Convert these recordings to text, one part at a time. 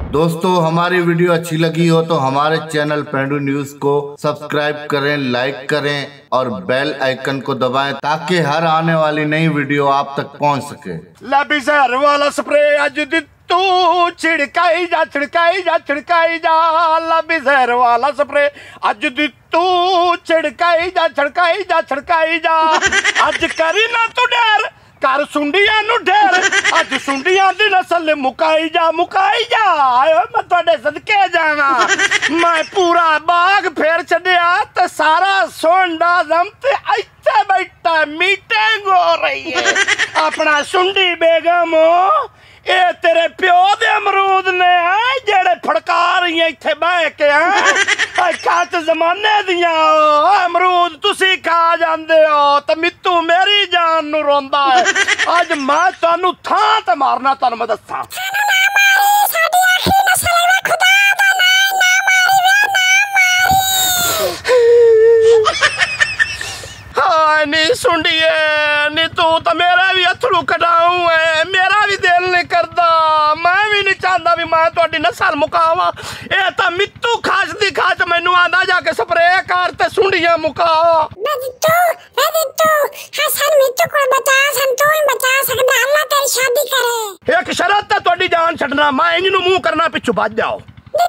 दोस्तों हमारी वीडियो अच्छी लगी हो तो हमारे चैनल पेंडू न्यूज को सब्सक्राइब करें, लाइक करें और बेल आइकन को दबाएं ताकि हर आने वाली नई वीडियो आप तक पहुंच सके। लाबी जहर वाला स्प्रे अज तू छिड़काई जा छिड़काई जा छिड़काई जा। लाबी जहर वाला स्प्रे अज तू छिड़काई जा छिड़काई जा छिड़काई जा। अज करी ना तू डर कर सुंडियां नु ढेर, अज सुंडियां दी नस्ल मुकाई जा आयो मैं तुहाडे सदके जावा। मैं पूरा बाग फेर छड्या ते सारा सोंडा जम ते इत्थे बैठा मीटिंग हो रही है। अपना सुंडी बेगम ए तेरे प्यो दे अमरूद ने जेड़े फड़का रही है इत्थे बह के खत जमाने दियां अमरूद तुसी खा जांदे हो ते मित्तू मेरी जान नु रोंदा है। अज मैं तुहानू थां ते मारना, तुहानू मैं दस्सां। नी सुंडिए नी तू तो मेरा भी अथरू कटाऊ है, मेरा भी दिल नहीं करदा। मैं भी नहीं चाहता भी मैं तुहाडी नस्ल मुकावा। ए तां मित्तू खास दी खास मैनू आंदा जाके स्प्रे कर ते सुंडियां मुका। एक शर्त है तुहाडी जान छड्डना, मैं इंज नू मुंह करना पिछू भज जाओ।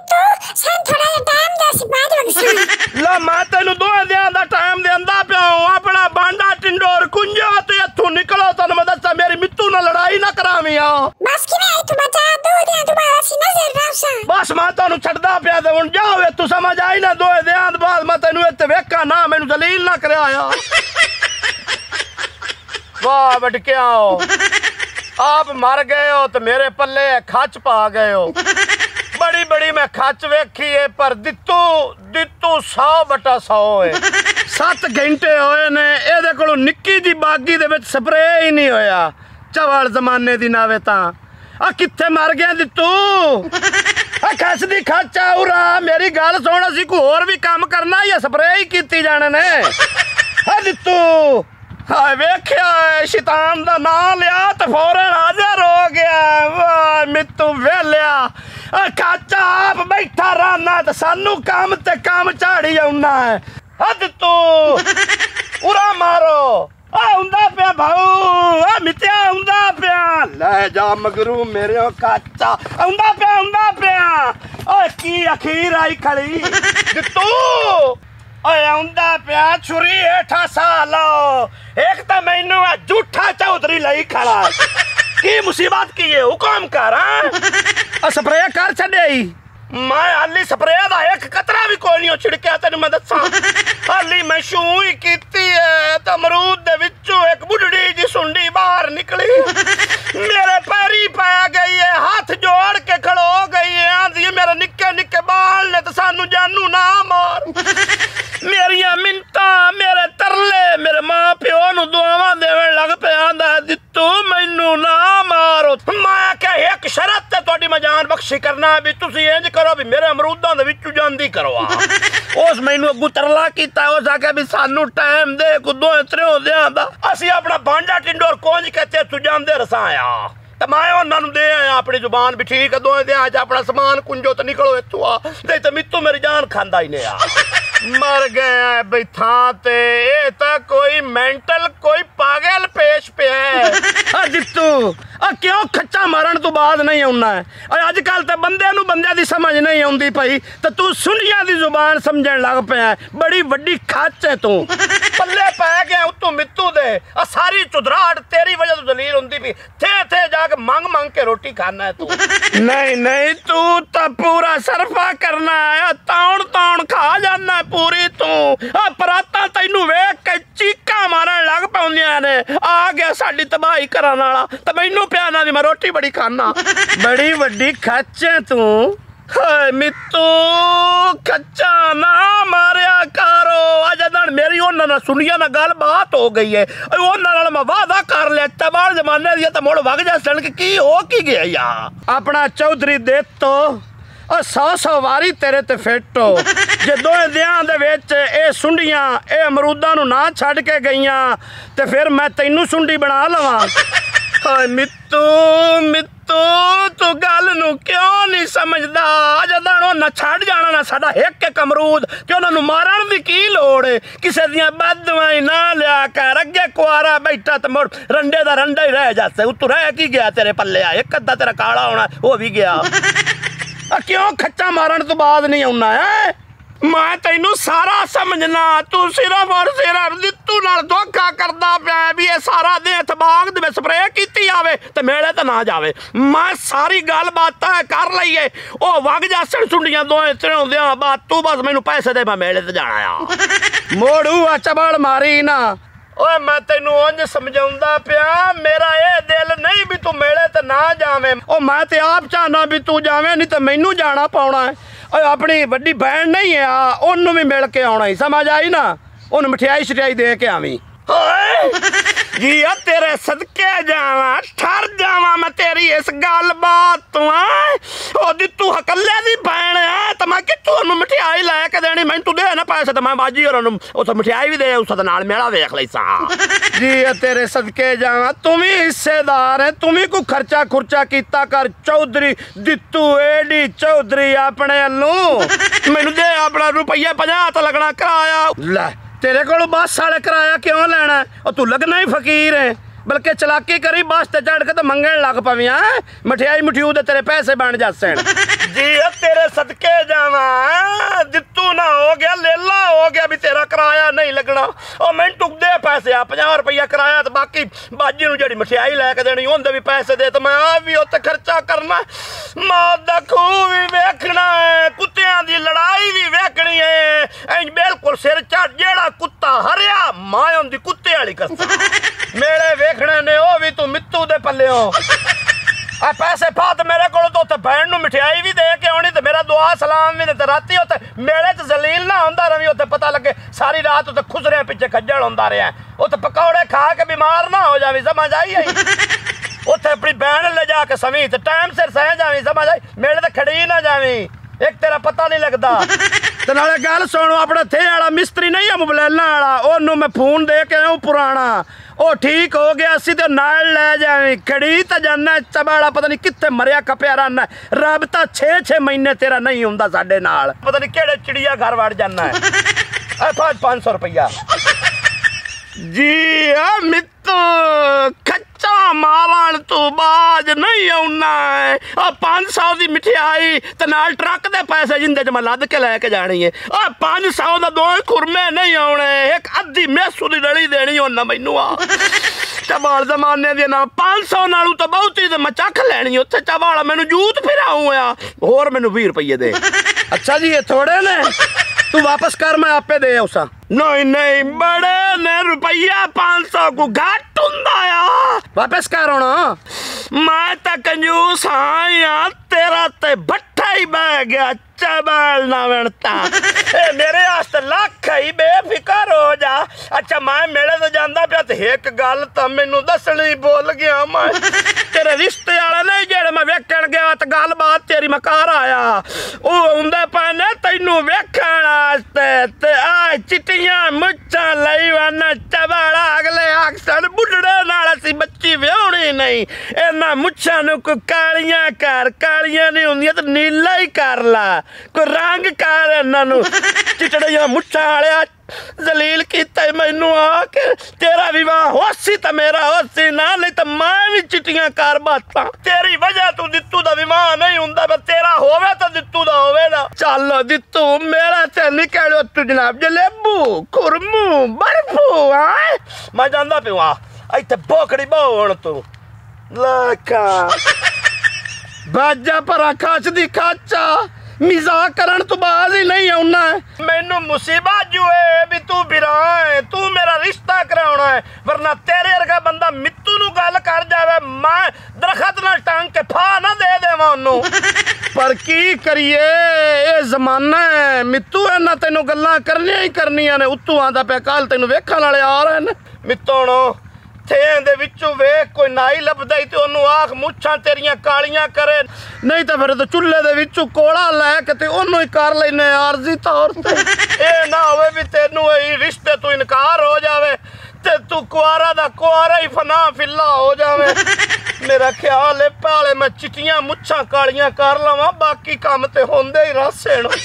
ला मैं तेनू दो दियां दा टाइम देंदा पिया हूं। अपना बांडा टिंडोर कुंजो ते इत्थों निकलो, तन्नू मैं दस्सां मेरी मित्तू नाल लड़ाई ना करावियां। बस मैं तुहानू छड्डदा पिया ते हुण जाओ तू समझ आई ना। दो दियां दे बाद मैं तेनू इत्थे वेखां ना, मैनू जलील ना करया आया। वाह बटकिया आप मर गए हो तो मेरे पल्ले खच पा गए हो। बड़ी बड़ी मैं खच वेखी है पर दित्तू 100/100 है। 7 घंटे होए ने एदे कोलों निक्की जी बागी दे विच स्प्रे ही नहीं होया। चवल जमाने दी नावे तां आ कित्थे मर गया दित्तू? आ खस दी खच उरा मेरी गल सुन, असीं कोई होर भी काम करना या स्प्रे ही कीती जाने ने? आ दित्तू हाय वेख्या शैतान दा नाम लिया तो फौरन हाजिर हो गया। वाह मित्तू वेलिया काचा आप बैठा रहना तो सानू काम ते काम झाड़ी आउना है। हद तू उरा मारो आउंदा पिया भाऊ मित्या आउंदा पिया। ले जा मगरू मेरे काचा आउंदा पिया ओए की अखीर आई खड़ी तू ओए आउंदा पिया छुरी हेठा सा लो। एक तो मैनू झूठा चौधरी लई खड़ा की मुसीबत की है हुक्म कर। स्प्रे कर छड़े मैं हाली स्प्रे दा एक कतरा भी कोई नहीं छिड़किया तेन मैं दसा। हाली मैं शू ही कीती है तो अमरूद दे विचों एक बुढ़ड़ी जी सुंडी बाहर निकली मेरे पैरी पै गई है, हाथ जोड़ के खड़ो गई है। आंधी मेरे निक्के निक्के बाल ने तो सानू जानू ना मार। मेरिया मिन्ता मेरे तरले मेरे मां प्यो नू दुआवां देवन लग पे आंदा दित्तू मैनू ना मारो। मैं क्या एक शर्त है तुहाडी मैं जान बख्शी करना भी तुसी इंज करो भी मेरे अमरूदां दे विचों जांदी करवा। उस मैनू अगू तरला कीता उस आखे भी सानू टाइम दे को दो त्रियों दियां दा असी अपना बांडा टिंडोर कोंज के ते तू जांदे रसाया तो मैं उन्होंने दे आया अपनी जुबान भी ठीक है। दो दियां अपना समान कुंजो तो निकलो इत्थों आ नहीं तो मित्तू मेरी जान खांदा ही नहीं आ। मर गया बई थां ते ए तां कोई मेंटल कोई पागल पेश पे है। जित्तू क्यों खच्चा मारन तो बाद नहीं आउना है? अजकल तो बंदे नू बंदे दी समझ नहीं आउंदी पई तो तू सुंडियां दी जुबान समझण लग पिया। बड़ी वड्डी खच है तू पल्ले पै गया उत्तों मित्तू दे। सारी चुदराहट तेरी वजह तो दलील हुंदी पई थे जाके मांग के रोटी खाना है तू। नहीं तू तो पूरा सरफा करना है, तौण खा जाना पूरी तू। पराता तैनू वेख के चीका मारन लग पौंदियां ने आ गया साडी तबाही करन वाला ते मैनू प्याना दी मैं रोटी बड़ी खाना। बड़ी वड्डी खच है तू। हाय मित्तू कच्चा ना मारिया करो। अज मेरी उन्हां नाल सुनिया ना गल बात हो गई है। उन्हां नाल मैं वादा कर लिया तबाह जमाने दी ते मुड़ वग जा सन की हो की गया या अपना चौधरी दे तो 100 वारी तेरे ते फिट हो। जे दो दियां दे विच ए सुंडियां ए अमरूदां नू ना छड्ड के गईयां ते फिर मैं तैनू सुंडी बना लवां। हाय मित्तू तू गल नू क्यों नहीं समझदा जदां ना छड़ जाना ना साडा एक एक अमरूद ते उन्हां नूं मारन दी की लोड़ है किसे दियां बददुआं ना लिया कर अगे कुआरा बैठा ते मुड़ रंडे दा रंडा ही रह जासे उत्तों रह की गया तेरे पल्ले आ एक अद्धा तेरा काला होना वो भी गया क्यों खच्चा मारन तो बाद नहीं आउना है मैं तेनू सारा समझना तू सिर्फ और सिर्फ दित्तू नाल धोखा करदा पिया भी ये सारा दिन तबाग दे स्प्रे कीती आवे ते मेले ते ना जावे मैं सारी गल बात कर लईए ओ वग जासन सुंडियां दोए चढ़ाउंदियां बात तू बस मैनू पैसे दे मैं मेले ते जाना आ मोड़ू चबल मारी ना ओए मैं तेनू उंज समझाउंदा पिया मेरा ये दिल नहीं भी तू मेले ते ना जावे ओ मैं ते आप चाहना भी तू जावे नहीं ते मैनू जाना पाउणा है अपनी वड्डी बहन नहीं है ओनू भी मिल के आना ही समझ आई ना ओनू मिठाई शिठाई दे के आवी जी तेरे सदके जावा ठर जावा मैं तेरी इस गल बात तो ओ दित्तू हकल्ले दी बहन है तो मैं कित्थों ओनू मिठाई लेके देनी मैं तू दे ना पैसे तो मैं बाजी और ओनू उस मिठाई भी दे उस नाल मेला वेख लईसा जी तेरे सदके जावा तुम ही हिस्सेदार है तुम ही को खर्चा खुर्चा कीता कर चौधरी दित्तू एडी चौधरी अपने अल्लू मैनू दे अपना रुपया 50 तो लगना कराया ले तेरे को बस वाले किराया क्यों लेना और तू लगना ही फकीर है बल्कि चलाकी करी बस ते चढ़ के तो मंगन लग पवी मिठाई मिठियू दे तेरे पैसे बन जासे जी तेरे सदके जावा दित्तू ना हो गया लेला हो गया भी तेरा किराया नहीं लगना और मैं टुक दे पैसे 50 रुपया किराया तो बाकी बाजी नूं जेहड़ी मिठाई लैके देनी उनदे भी पैसे दे तो मैं आप भी उत्ते खर्चा करना मौत दा खूह भी वेखना है कुत्तियां दी लड़ाई भी वेखनी है इंज बिल्कुल सिर चढ़ जेड़ा कुत्ता हरिया मां उंदी कुत्ते वाली कसम मेरे वेखने ने ओ भी तू मित्तू दे पल्लियों आ पैसे फात मेरे को तो उत्ते बहन नूं मिठाई भी दे के आनी ते मेरा दुआ सलाम भी ते राती उत्ते मेले च जलील ना होंदा रवी उत्ते पता लगे सारी रात उत्ते खुसरे पिछे खज्जल होंदा रहा उत्ते पकौड़े खा के बीमार ना हो जावी समझ आई उत्थे अपनी बहन ले जाके सवी ते टाइम सिर सह जावी समझ आई मेले ते खड़ी ना जावी एक तेरा पता नहीं लगता ते नाले गल सुनो अपना थे वाला मिस्त्री नहीं है मोबाइल वाला ओनू मैं फोन दे के आऊं पुराना ओ ठीक हो गया सी ते नाल ले जावी खड़ी तो जाना चबाड़ा पता नहीं कित्थे मरिया कपिया रहना रब ता 6-6 महीने तेरा नहीं हुंदा साडे नाल पता नहीं केड़े चिड़िया घर वड़ जाना है 500 रुपया जी मित्तू खच्चा मारन तू बाज नहीं आउना है 500 दी मिठाई ते नाल ट्रक दे पैसे जिंदे च मैं लद के लेके जानी है 500 दा 2 खुरमे नहीं आउणे एक अद्धी मेसू दी डली देनी होना मैनू चबाल जमाने दी ना 500 नालू तो बहुती ते मैं चख लैनी उत्थे चबाल मैनू जूत फिराऊं होर मैनू 20 रुपये दे अच्छा जी ये थोड़े ने तू वापस कर मैं आपे दे उसा नहीं नहीं बड़े ने रुपया 500 को घट हुंदा वापस कर होना मैं तो कंजूस हाँ तेरा ते भट्ठा ही बह गया चबाल ना बनता मेरे आस्ते लख ही बेफिकर हो जा अच्छा मैं मेले तो जांदा पिया ते एक गल तो मैनू दसनी भुल गया मैं तेरे रिश्ते वाला नहीं जेड़े मैं वेखण गया तो गल बात तेरी मैं घर आया वो हुंदे पैने तैनू वेखण वास्ते ते आ चिट्टियां मुच्छां लई वाना चबाला अगले अक्सर बुढ़ड़े नाल असी बच्ची व्याहणी नहीं इन्हां मुच्छां नूं कोई कालियां नहीं हुंदियां ते नीला ही कर ला कोई रंग कर इन्हां चिटड़ियां मुच्छां वालिया जलील किया मैनू आके तेरा विवाह होसी तो मेरा होसी ना नहीं तो मैं भी चिट्टियां कर बाता तेरी वजह तू दित्तू दा विवाह नहीं हुंदा पर तेरा होवे तो दित्तू दा होवे ना चल दित्तू मेरा ते निकलो तू जनाब जलेबू खुरमू बर्फू मैं जांदा पिया इत्थे बोकड़ी बोण तू लाका बाजा पर खाच दी खाचा मजाक करन तो बाज ही नहीं आउना है मैनू मुसीबत जो है भी तू बिरा है तू मेरा रिश्ता कराउना है वरना तेरे वर्गा बंदा मित्तू नू गल कर जावे मैं दरखत नाल टांग के फा ना दे देवां ओनू पर की करिए ये जमाना है मित्तू इन्हां तैनू गल्लां करनियां ही करनियां ने उत्तों आंदा पिया कल तैनू वेखण वाले आ रहे ने मित्तोणो थे दे विचों वेख कोई नाई लभदा ही ते ओनू आख मुच्छां तेरियां कालियां करे नहीं तो फिर तो चुल्हे दे विचों कोला लैके ते ओनू ही कर लैने आरजी तौर ते ए ना होवे भी तेनू ई रिश्ते तो इनकार हो जावे ते तू कुआरा दा कुआरा ही फना फिल्ला हो जावे मेरा ख्याल है भाले मैं चिट्टियां मुच्छां कालियां कर लवां, बाकी काम ते होंदे ही रासे न।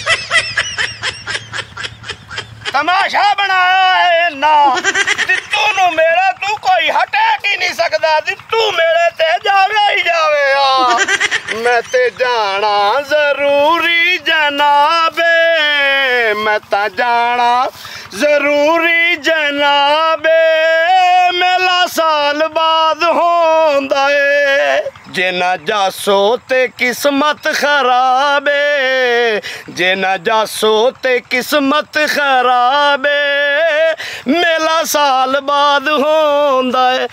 तमाशा बनाया है ना दित्तू नु मेरा, तू कोई हटे की नहीं सकदा। दित्तू मेरे ते जावे ही जावे आ। मैं ते जाना जरूरी जनाबे, मैं ता जाना जरूरी जनाबे, मेला साल बाद होंदा है। जे ना जासो ते किस्मत खराब है, जे ना जासो ते किस्मत खराब है, मेला साल बाद होंदा है।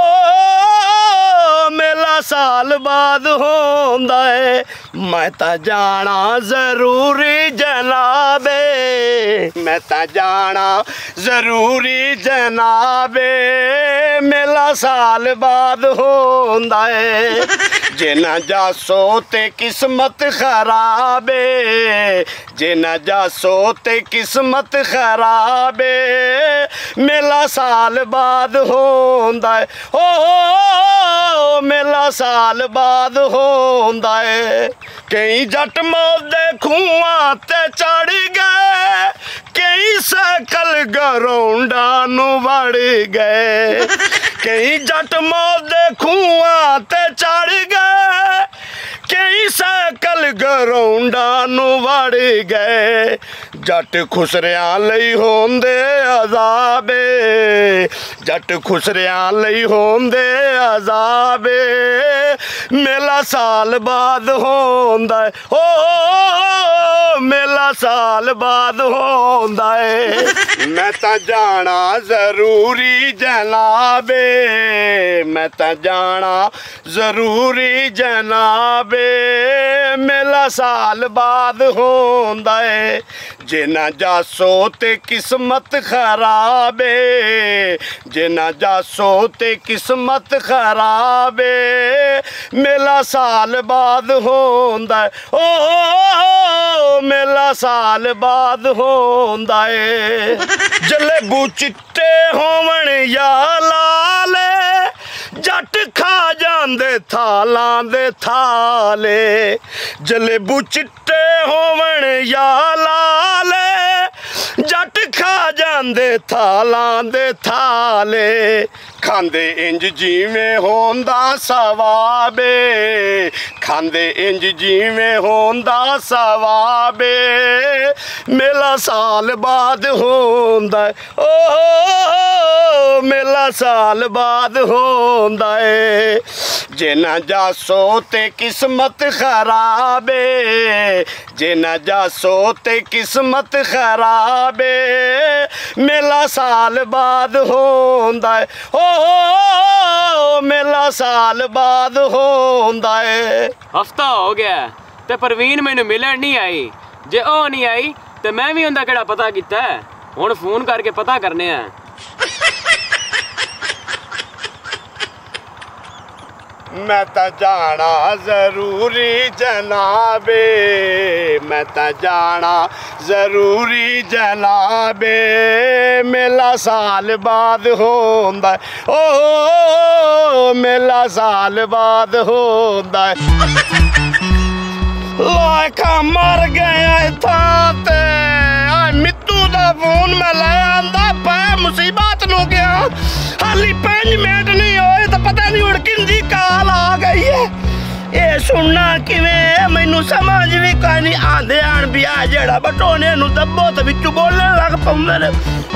ओ मेला साल बाद होंदा है। मैं ता जाना जरूरी जनाबे, मैं ता जाना जरूरी जनाबे, मेला साल बाद होंदा है। जे ना जासो ते किस्मत खराब है, जे ना जासो ते किस्मत खराब है, मेला साल बाद होंदा है। ओ मेला साल बाद होंदा है। कई जट मौदे खूहां ते चढ़ गए, कई सकल गरौंडा नु वड़ गए। कई जट मौदे खूहां ते चढ़ गए, कई सकल गरौंडा नु वड़ गए। जट खुसरियां लई होंदे अजाबे, जट खुसरियां लई होंदे अजाबे, मेला साल बाद होंदा है। ओ मेला साल बाद होंदा है। मैं ता जाना जरूरी जनाबे, मैं ता जाना जरूरी जनाबे, मेला साल बाद होंदा है। जे ना जासो ते किस्मत खराब है, जे ना जासो ते किस्मत खराब है, मेला साल बाद होंदा है। ओ मेला साल बाद होंदा है। जलेबू चिट्टे होवण या लाल, जट खा जांदे थालां दे थाले। जलेबू चिट्टे होवण या लाल, जट खा जांदे थालां दे थाले। खांदे इंज जिवें होंदा सवाबे, खांदे इंज जिवें होंदा सवाबे, मेला साल बाद होंदा है। ओ मेला साल बाद होंदा है। जे ना जासो ते किस्मत खराब है, जे ना जासो ते किस्मत खराब है, मेला साल बाद होंदा है। ओ मेला साल बाद होंदा है। हफ्ता हो गया ते परवीन मैनू मिलन नहीं आई। जे ओ नहीं आई ते मैं भी उनका केड़ा पता कीता है। हुण फोन करके पता करने हैं। मैं ता जाना जरूरी जनाबे, मैं ता जाना जरूरी जनाबे, मेला साल बाद होंदा है। ओ मेला साल बाद होंदा है। लाखा मर गया था ते मित्तू दा फोन मैं ले आंदा पै मुसीबत नु गया। हाली 5 मिनट नहीं होए तो पता नहीं हुण किंदी काल आ गई है। ये सुनना किवें मैनू समझ भी कोई नहीं। आंदे आन भी आ जेड़ा बटोने नु दब्बो ते विचों बोलण लग पौंदे ने।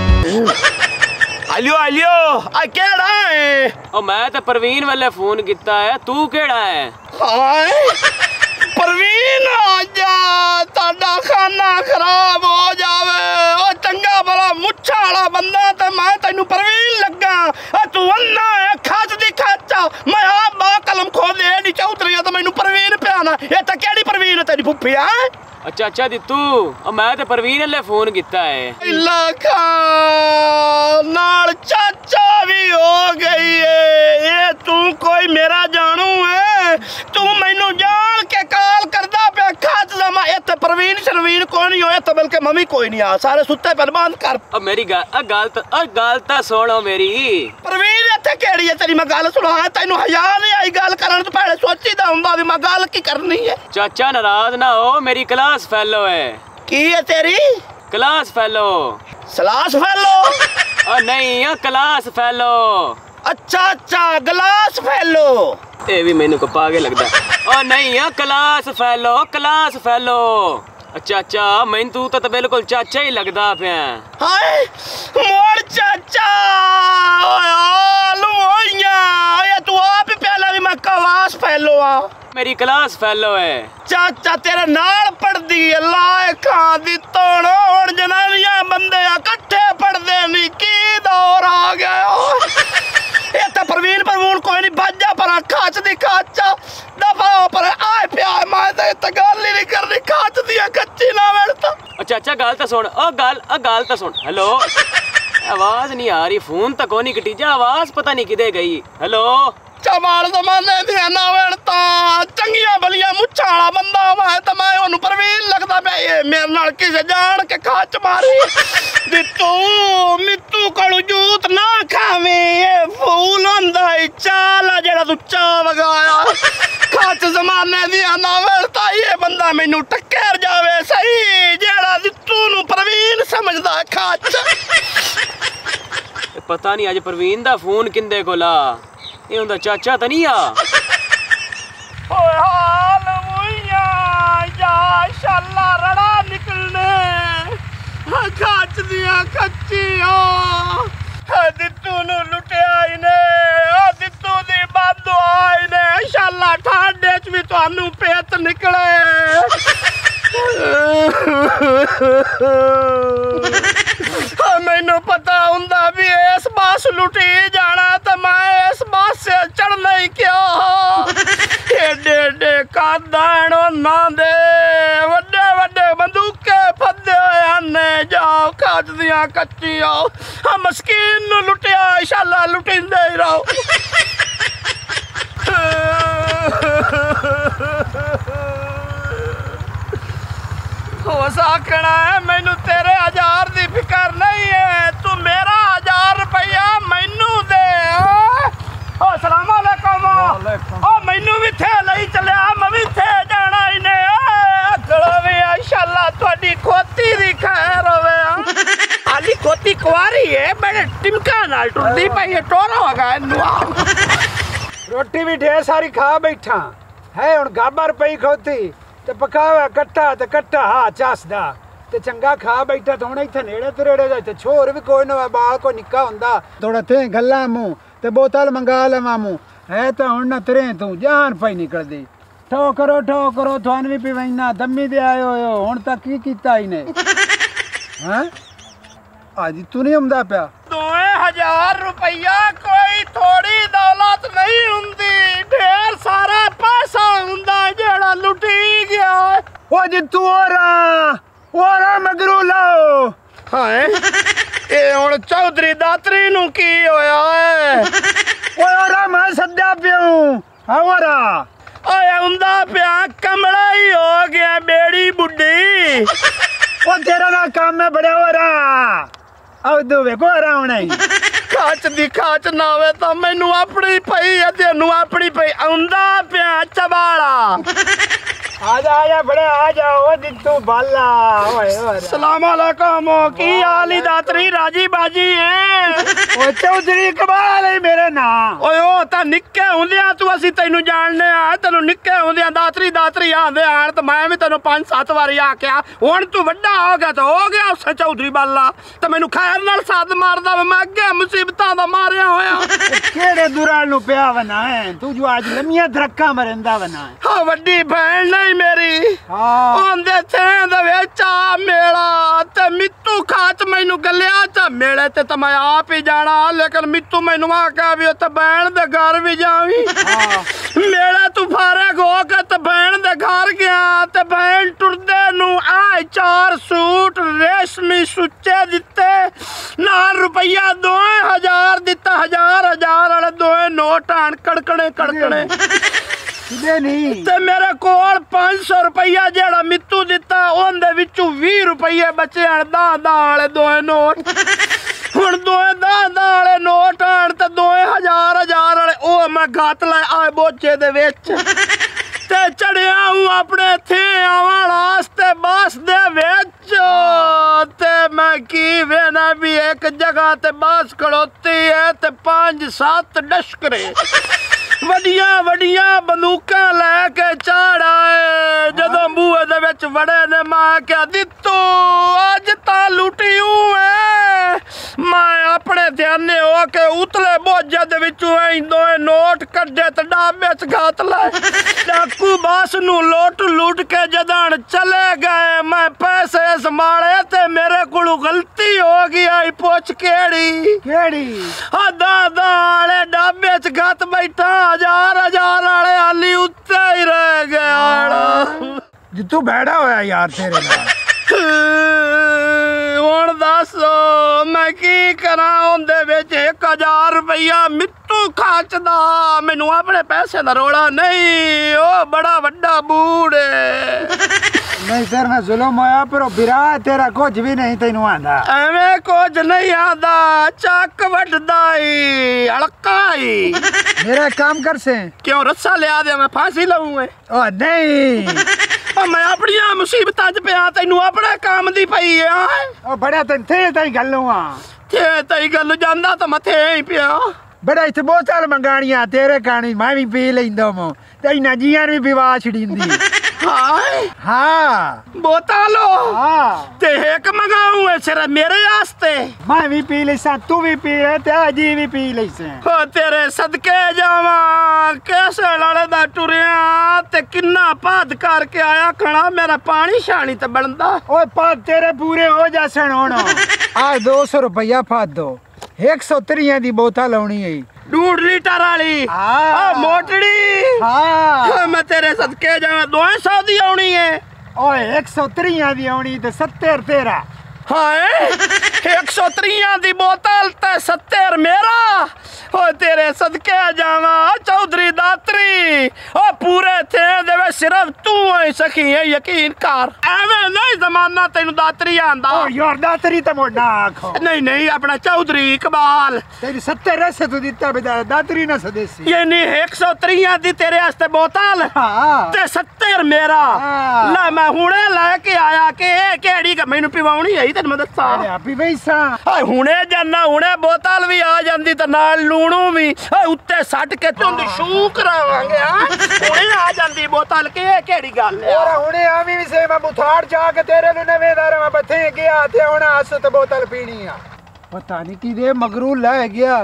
हेलो हेलो आ केड़ा है? ओ मैं ते परवीन वाले फोन कीता है। तू केड़ा है? हाय परवीन आजा ताड़ा खाना खराब हो जावे। ओ चंगा भला मुच्छा वाला बंदा ते मैं तैनू परवीन लगा। तू अन्ना है खाच दी खाचा। मैं आ बा कलम खो दे नी चौधरी तो मैनू परवीन प्याना। ये तो केड़ी परवीन है तेरी फुफी है? अच्छा अच्छा दित्तू मैं ते परवीन वाले फोन कीता है। लाखा नाल चाचा भी हो गई है। ये तू कोई मेरा जानू है? तू मैनू जान के काल करदा पे खाच जमा। ये तो परवीन शरवीन कोई नहीं होया तो बल्कि मम्मी कोई नहीं आ। सारे सुत्ते पर बंद कर। अब मेरी गल ता सुनो मेरी। परवीन ਇੱਥੇ ਕਿਹੜੀ ਹੈ ਤੇਰੀ ਮੈਂ ਗੱਲ ਸੁਣਾ ਤੈਨੂੰ ਹਯਾ ਨਹੀਂ ਆਈ ਗੱਲ ਕਰਨ ਤੋਂ ਪਹਿਲੇ ਸੋਚੀਦਾ ਹੁੰਦਾ ਵੀ ਮੈਂ ਗੱਲ ਕੀ ਕਰਨੀ ਹੈ ਚਾਚਾ ਨਾਰਾਜ਼ ਨਾ ਹੋ ਮੇਰੀ ਕਲਾਸ ਫੈਲੋ ਹੈ ਕੀ ਹੈ ਤੇਰੀ क्लास फेलो सलास फैलो और नहीं क्लास फेलो अच्छा गिलास फैलो ये भी मैंने को पागे लगता और नहीं क्लास फैलो चाचा मैं तू तो बिल्कुल चाचा ही लगता पे हाय मोर चाचा तू आप ही पहले भी मैं क्लास फैलो मेरी क्लास फैलो है चाचा तेरे नाल पढ़दी अल्लाह खां दी तोड़ हुण जनानियां बंदे इकट्ठे पढ़दे नहीं की दौर आ गया ये तो प्रवीण कोई नहीं बाजा पर खाच दी खाचा दफा पर आए पे आए मैं तो गल ही नहीं करनी खाच दी कच्ची ना वेड़ता चाचा गल तो सुन गल तो सुन हेलो आवाज नहीं आ रही फोन तक नहीं कटी जा आवाज पता नहीं किदे गई हेलो चमाल जमाने दी ना वेड़ता चंगिया बलिया मुच्छा वाला बंदा मैं तो मैं ओनू प्रवीण लगदा पे ये मेरे नाल किसे जान के खाच मारी दित्तू मित्तू कोलू जूत ना खावे ये फूल हुंदा ही चाल जेड़ा तू चा वगाया खाच जमाने दी ना वेड़ता ये बंदा मैनू टक्कर जावे सही जेड़ा दित्तू नू प्रवीण समझदा खाच पता नहीं अज प्रवीण दा फोन किंदे कोला ये उनका चाचा तो नहीं आ ओए हाल मुइया या शाला रड़ा निकलने खाच दिया कच्ची हो दित्तू नु लुटिया इने दित्तू दी बादो आइने शाला ठाडे च भी तुहानू पेत निकले मैनू पता हुंदा भी इस बस लुटी जाना तो मैं इस बस से चढ़ना ही क्या एडे एडे कादण ना दे वड्डे वड्डे बंदूके फदे आने जाओ खाच दियां कच्ची आओ मस्कीन नू लुटिया इंशाल्लाह लुटिंदे ही रहो हो सकना है मैनू तेरे 1000 दी फिकर नहीं है तू मेरा 1000 रुपया मैनू दे ओ सलाम अलैकुम ओ मैनू भी थे लई चलिया मैं भी थे जाना इने अगला भी इंशाल्लाह ਤੁਹਾਡੀ खोती दी खैर होवे आली खोती कुआरी है बड़े टिमका नाल टुरदी पई टोरा होगा इनु रोटी भी ढेर सारी खा बैठा है हुण गाबर पई खोती ते पकावा कट्टा हाँ चसदा ते चंगा खा बैठा तो हुण इत्थे नेड़े तरेड़े दा ते छोर भी कोई ना बाल को निक्का हुंदा थोड़ा थे गल्ला मूं ते बोतल मंगा लवां मूं है तो हुण ना तरे तू जान पई निकलदी ठोकरो थान भी पिवैना दम्मी दे आयो हो हुण तक की कीता इने हैं आज तू नहीं हुंदा पिया 2000 रुपया कोई थोड़ी दौलत नहीं हुंदी ढेर सारा पैसा हुंदा जेड़ा लुटी गया ओ जितू ओरा मगरू लाओ हाय ए हुण चौधरी दातरी नु की होया है ओरा मैं सद्दा पियूं ओरा ओए हुंदा पिया कमला ही हो गया बेड़ी बुड्ढी ओ तेरा ना काम में बड़ा ओरा अब दो वेको आरावना ही खाच दी खाच नावे तो मैनू अपनी पई है तेनू अपनी पई आंदा पिया चबाला आजा बड़े आ जाओ दित्तू बाला ओए सलाम अलैकुम की हाली दातरी राजी बाजी है ओ चौधरी इकबाल है मेरे नाम ओए ओ ता निक्के हुंदिया तू असि तैनू जानने आ तैनू निक्के हुंदिया दातरी आंदे आण ते मैं भी तैनू 5-7 बारी आख्या हुण तू वड्डा हो गया तो हो गया उस चौधरी बाला ते मैनू खैर नाल साथ मारदा मैं अगे मुसीबतां दा मारिया होया केड़े दुराल नु पिया वना है तू जो आज लमिया धक्का मरंदा वना है हां वड्डी बहन नहीं मेरी हां ओंदे थे दे विच आ मेला ते मित्तू खाच मैनू गलिया च मेले ते मैं आप ही जाना लेकिन मित्तू मैनू आख्या भी उत्ते बहन दे घर भी जावी मेला तू फारग हो के ते बहन दे घर गया ते बहन टुरदे नु आए 4 सूट रेशमी सुच्चे दिते नाल रुपया 2000 दिता 1000 वाले 2 नोट आन कड़कने किदे नहीं ते मेरे कोल 500 रुपया जेड़ा मित्तू दिता ओंदे विचों 20 रुपये बचे आन 10 वाले 2 नोट हुण 10 वाले नोट आन ते 2000 घात ला आ बोझे दे विच ते चढ़िया हूं अपने थे आवन वास्ते बस दे विच ते मैं की वेना भी एक जगह ते बस खड़ोती है ते 5-7 डशकरे वडिया वडिया बंदूका लैके चढ़ आए जदों बूहे दे विच वड़े ने मैं क्या दित्तो अज तां लुटी हूं है मैं अपने ध्याने हो के उतले बोझे दे विचों दोए नोट कड्डे ते डाबे च घात लाए डाकू बस नू लूट के जदन चले गए मैं पैसे संभाले ते मेरे कोलों गलती हो गई आई पुछ केड़ी दादा वाले डाबे च घात बैठा 1000 वाले हाली उत्ते ही रह गया जितू बैठा होया यार तेरे नाल हुण दस मैं की करा उंदे विच 1000 रुपया मिट्टू खर्चदा मैनू अपने पैसे दा रोड़ा नहीं ओ बड़ा वड्डा बूढ़ नहीं तेरे में जुल्म होया पर बिरा तेरा कुछ भी नहीं तेनू आंदा एवें कुछ नहीं आंदा चक वड्डाई हड़काई मेरा काम कर से क्यों रस्सा ले आ दे मैं फांसी लऊंगा ओ नहीं मैं अपनी मुसीबतां च पिया तैनू अपने काम दी पई है ओ बड़ा थे तई गल्लू थे तई गल जांदा तो मथे ही पिया बड़ा इत्थे बोतल मंगाणियां तेरे कहानी मैं भी पी लैंदा मो ते इना जियां भी विवाह छड़ींदी हाँ बोतलो हाँ ते एक मंगाऊं है सिर्फ मेरे वास्ते मैं भी पी लेसा तू भी पी ले ते अजी भी पी लेसे हो तेरे सदके जावा कैसे लड़दा टुरिया ते किन्ना पाद करके आया खड़ा मेरा पानी शानी ते बनदा ओए पाद तेरे पूरे हो जासन हुण आ 200 रुपया फाद दो 130 दी बोतल आउणी है 2 लीटर वाली मोटड़ी मैं तेरे सदके जावा 200 दी आउणी है ओए 130 दी आउणी ते 70 तेरा हाय 130 दी बोतल ते 70 मेरा ओ तेरे सदके जावा चौधरी दात्री ओ पूरे थे देवे सिर्फ तू ही सखी है यकीन कर एवें नहीं जमाना तेनु दात्री आंदा ओ यार दात्री ते मोड़ा आखो नहीं अपना चौधरी इकबाल तेरी 70 रस तू दिता बेटा दात्री ना सदेसी ये नहीं 130 दी तेरे वास्ते बोतल ते 70 मेरा ला मैं हुणे लेके आया के केड़ी का मैनू पिवाउणी है तेन मैं दसा आपी वैसा हुणे जाना हुणे बोतल भी आ जांदी ते नाल लूणू भी उत्ते सट के तुंद शू करावांगे हुणे आ जांदी बोतल के केड़ी गल है और हुणे आवी भी से मैं बुथाड़ जाके तेरे नु नवेदार मैं बथे गया ते हुण आस ते बोतल पीनी आ पता नहीं की दे मगरू ले गया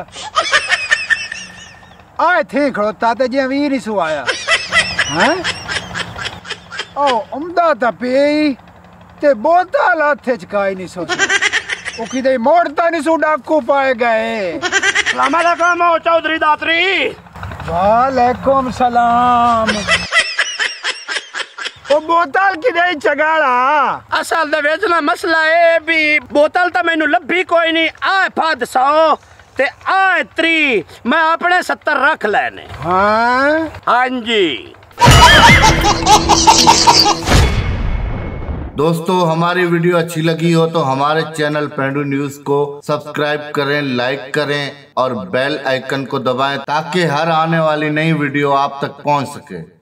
आए थे खड़ोता ते जे वीर सु आया हैं ओ उमदा ता पे ते बोतल हाथे च काई नहीं सोच ओ किदे मोड़ता नहीं सु डाकू पाए गए सलाम अलैकुम चौधरी दात्री वालेकुम सलाम ओ बोतल किदे चगाड़ा असल दे विच ना मसला ए भी बोतल तो मैनू लभी कोई नहीं आ फद 100 ते आ 3 मैं अपने 70 रख लेने हाँ जी दोस्तों हमारी वीडियो अच्छी लगी हो तो हमारे चैनल पेंडू न्यूज को सब्सक्राइब करें, लाइक करें और बेल आइकन को दबाएं ताकि हर आने वाली नई वीडियो आप तक पहुंच सके।